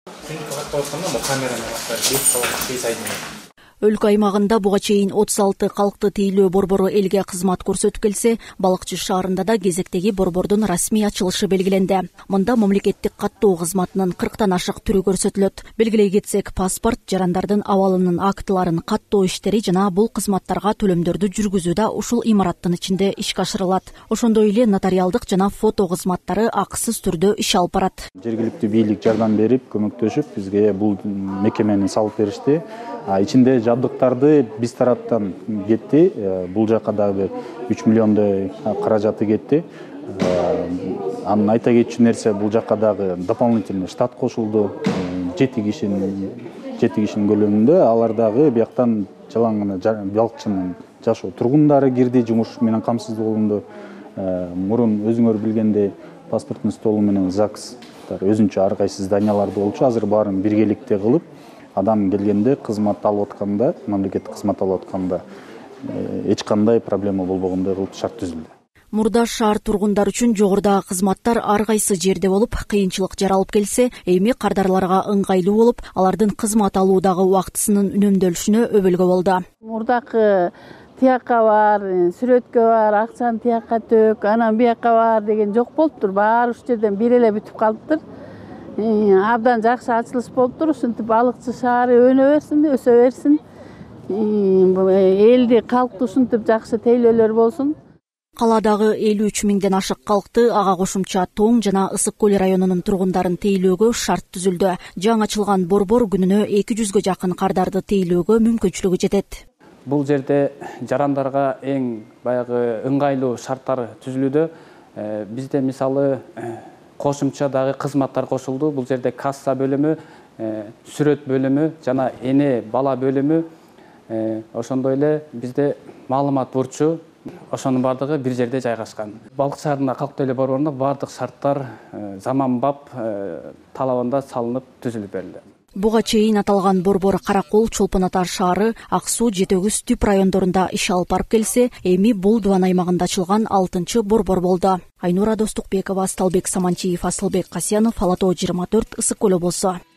Өлкө аймагында буга чейин 36 калкты тейлөө борбору элге кызмат көрсөтүп келсе, Балыкчы шаарында да кезектеги борбордун расмий ачылышы белгиленди. Мында мамлекеттик каттоо кызматынын 40тан ашык түрү көрсөтүлөт. Белгилей кетсек, паспорт, жарандардын абалынын актыларын каттоо иштери жана бул кызматтарга төлөмдөрдү жүргүзүү да ушул имараттын ичинде ишке ашырылат. Ошондой эле нотариалдык жана фото кызматтары акысыз түрдө иш алып барат. Жергиликтүү бийлик жардам берип, көмөктөшүп, бизге бул мекемени салып беришти. Ичинде жабдыктарды биз тараптан кетти. Бул жака дагы 3 миллиондой каражаты кетти. Анын айта кетчү нерсе, бул жака дагы дополнительный штат кошулду. 7 кишинин көлөмүндө. Алар дагы бияктан жалаң гана Балыкчынын жашоо тургундары кирди, жумуш менен камсыз болунду. Мурун өзүңөр билгендей паспорттун столу менен ЗАГС өзүнчө ар кайсы зданияларда болчу. Азыр баарын биргеликте кылып, адам келгенде кызмат алып атканда, мамлекеттик кызмат алып атканда эч кандай проблема болбогондой кылып шарт түзүлдү. Мурда шаар тургундары үчүн жогорудагы кызматтар ар кайсы жерде болуп, кыйынчылык жаралып келсе, эми кардарларга ыңгайлуу болуп, алардын кызмат алуудагы убактысынын үнөмдөлүшүнө өбөлгө болду. Мурдакы тиякка бар, сүрөткө бар, акчаны тиякка төк, анан бияка бар деген жок болуптур. Баары уш жерден бир эле бүтүп калыптыр. Абдан жакшы ачылыш болуптур. Ушинтип Балыкчы шаары өнө берсин, өсө берсин. Элди, калкты ушинтип жакшы тейлөөлөр болсун. Каладагы 53 миңден ашык калкты ага кошумча Тоң жана Ысык көл районунун тургундарын тейлөөгө шарт түзүлдү. Жаңы ачылган борбор күнүнө 200гө жакын кардарды тейлөөгө мүмкүнчүлүгү жетет. Бул жерде жарандарга эң баягы ыңгайлуу шарттар түзүлүүдө. Бизде мисалы кошумча дагы кызматтар кошулду. Бул жерде касса бөлүмү, сүрөт бөлүмү жана эне бала бөлүмү, ошондой эле бизде маалымат бурчу, ошонун бардыгы бир жерде жайгашкан. Балыкчы шаарында калк тейлөө борборуна бардык шарттар заманбап талабында салынып түзүлүп берилди. Буга чейин аталган борбор Каракол, Чолпон Ата шаары, Ак Суу, Жетөгүз, Түп райондорунда иш алып барып келсе, эми бул Дубан аймагында ачылган 6-чы борбор болду. Айнура Достукбекова, Асталбек Самантиев, Асылбек Касьянов, Ала Тоо 24, Ысык көл облусу.